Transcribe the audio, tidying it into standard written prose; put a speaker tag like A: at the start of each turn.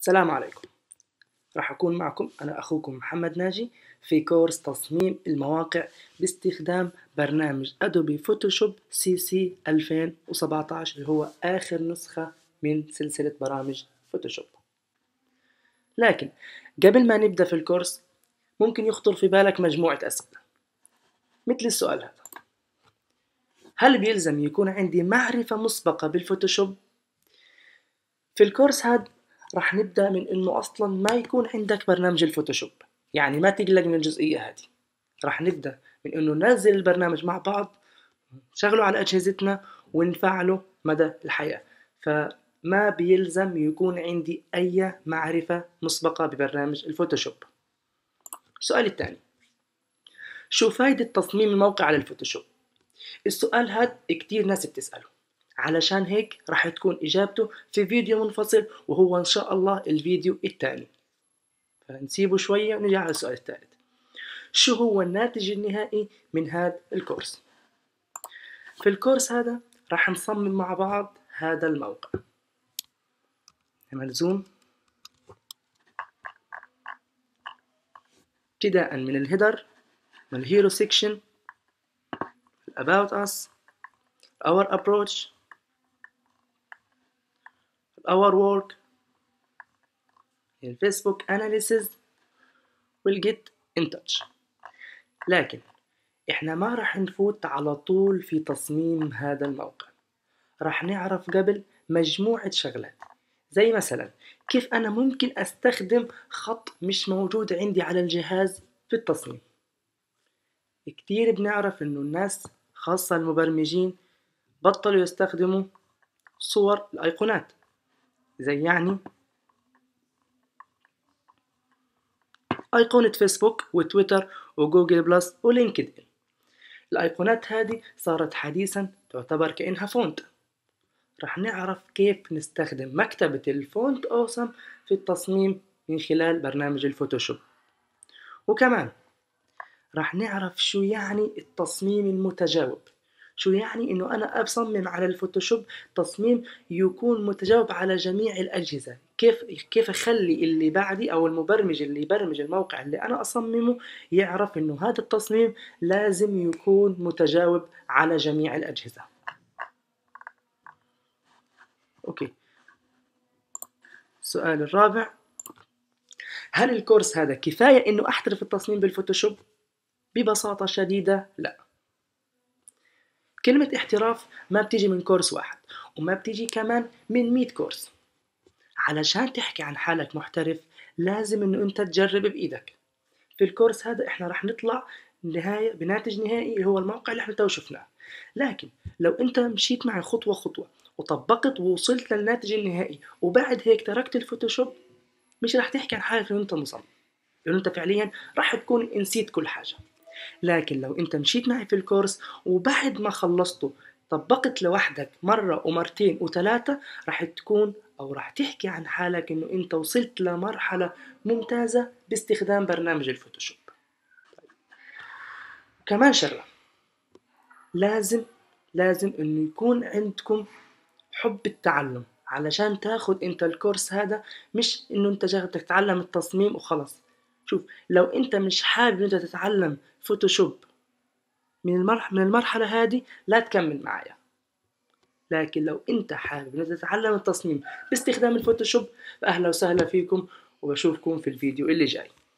A: السلام عليكم. راح أكون معكم أنا أخوكم محمد ناجي في كورس تصميم المواقع باستخدام برنامج أدوبي فوتوشوب CC 2017 اللي هو آخر نسخة من سلسلة برامج فوتوشوب. لكن قبل ما نبدأ في الكورس ممكن يخطر في بالك مجموعة أسئلة مثل السؤال هذا: هل بيلزم يكون عندي معرفة مسبقة بالفوتوشوب؟ في الكورس هذا راح نبدأ من إنه أصلا ما يكون عندك برنامج الفوتوشوب، يعني ما تقلق من الجزئية هذه. راح نبدأ من إنه ننزل البرنامج مع بعض، نشغله على أجهزتنا ونفعله مدى الحياة. فما بيلزم يكون عندي أي معرفة مسبقة ببرنامج الفوتوشوب. السؤال الثاني: شو فايدة تصميم الموقع على الفوتوشوب؟ السؤال هذا كتير ناس بتسأله، علشان هيك راح تكون إجابته في فيديو منفصل، وهو إن شاء الله الفيديو الثاني. فنسيبه شوية ونرجع على السؤال الثالث: شو هو الناتج النهائي من هذا الكورس؟ في الكورس هذا راح نصمم مع بعض هذا الموقع. نعمل زوم ابتداء من الهيدر، من الهيرو سيكشن، about us، our approach، our work، الفيسبوك analysis، والجيت in touch. لكن احنا ما راح نفوت على طول في تصميم هذا الموقع، راح نعرف قبل مجموعة شغلات، زي مثلا كيف أنا ممكن أستخدم خط مش موجود عندي على الجهاز في التصميم. كتير بنعرف إنه الناس خاصة المبرمجين بطلوا يستخدموا صور الأيقونات، زي يعني أيقونة فيسبوك وتويتر وجوجل بلس ولينكد إن. الأيقونات هذه صارت حديثا تعتبر كأنها فونت. راح نعرف كيف نستخدم مكتبة الفونت أوسم في التصميم من خلال برنامج الفوتوشوب. وكمان راح نعرف شو يعني التصميم المتجاوب، شو يعني إنه أنا أصمم على الفوتوشوب تصميم يكون متجاوب على جميع الأجهزة. كيف أخلي اللي بعدي أو المبرمج اللي يبرمج الموقع اللي أنا أصممه يعرف إنه هذا التصميم لازم يكون متجاوب على جميع الأجهزة. أوكي. السؤال الرابع: هل الكورس هذا كفاية إنه أحترف التصميم بالفوتوشوب؟ ببساطة شديدة لا. كلمة احتراف ما بتيجي من كورس واحد، وما بتيجي كمان من 100 كورس. علشان تحكي عن حالك محترف لازم إنه أنت تجرب بإيدك. في الكورس هذا إحنا راح نطلع بناتج نهائي اللي هو الموقع اللي إحنا تو شفناه. لكن لو أنت مشيت معي خطوة خطوة وطبقت ووصلت للناتج النهائي وبعد هيك تركت الفوتوشوب، مش راح تحكي عن حالك إنه أنت مصمم، لأنه أنت فعليا راح تكون نسيت كل حاجة. لكن لو أنت مشيت معي في الكورس وبعد ما خلصته طبقت لوحدك مرة ومرتين وثلاثة، راح تكون أو راح تحكي عن حالك إنه أنت وصلت لمرحلة ممتازة باستخدام برنامج الفوتوشوب. كمان شغلة، لازم إنه يكون عندكم حب التعلم علشان تاخد أنت الكورس هذا، مش إنه أنت جاي تتعلم التصميم وخلاص. شوف، لو أنت مش حابب أنت تتعلم فوتوشوب من المرحلة هذه لا تكمل معايا. لكن لو أنت حابب أن تتعلم التصميم باستخدام الفوتوشوب فأهلا وسهلا فيكم، وبشوفكم في الفيديو اللي جاي.